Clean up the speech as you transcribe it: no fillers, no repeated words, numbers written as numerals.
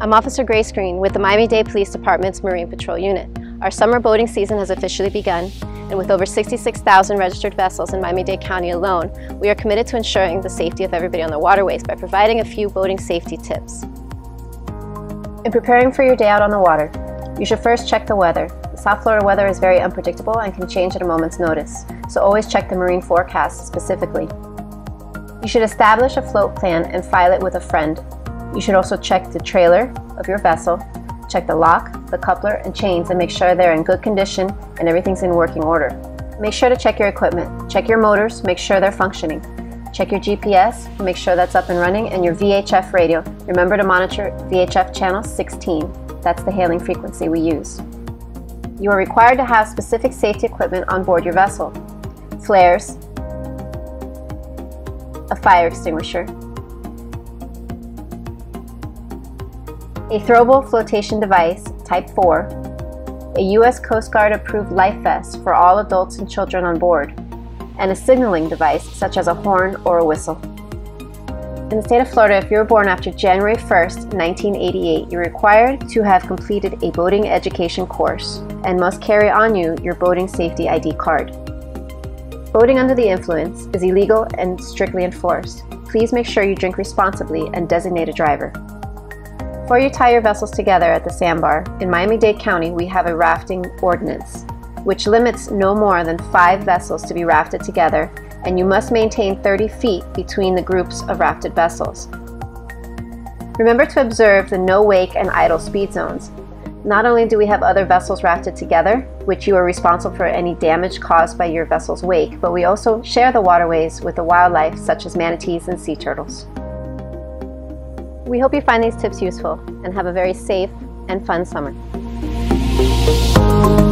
I'm Officer Grace Green with the Miami-Dade Police Department's Marine Patrol Unit. Our summer boating season has officially begun, and with over 66,000 registered vessels in Miami-Dade County alone, we are committed to ensuring the safety of everybody on the waterways by providing a few boating safety tips. In preparing for your day out on the water, you should first check the weather. The South Florida weather is very unpredictable and can change at a moment's notice, so always check the marine forecast specifically. You should establish a float plan and file it with a friend. You should also check the trailer of your vessel, check the lock, the coupler, and chains and make sure they're in good condition and everything's in working order. Make sure to check your equipment. Check your motors, make sure they're functioning. Check your GPS, make sure that's up and running, and your VHF radio. Remember to monitor VHF channel 16. That's the hailing frequency we use. You are required to have specific safety equipment on board your vessel. Flares, a fire extinguisher, a throwable flotation device, Type 4, a U.S. Coast Guard approved life vest for all adults and children on board, and a signaling device such as a horn or a whistle. In the state of Florida, if you were born after January 1st, 1988, you're required to have completed a boating education course and must carry on you your boating safety ID card. Boating under the influence is illegal and strictly enforced. Please make sure you drink responsibly and designate a driver. Before you tie your vessels together at the sandbar, in Miami-Dade County we have a rafting ordinance, which limits no more than 5 vessels to be rafted together, and you must maintain 30 feet between the groups of rafted vessels. Remember to observe the no wake and idle speed zones. Not only do we have other vessels rafted together, which you are responsible for any damage caused by your vessel's wake, but we also share the waterways with the wildlife such as manatees and sea turtles. We hope you find these tips useful and have a very safe and fun summer.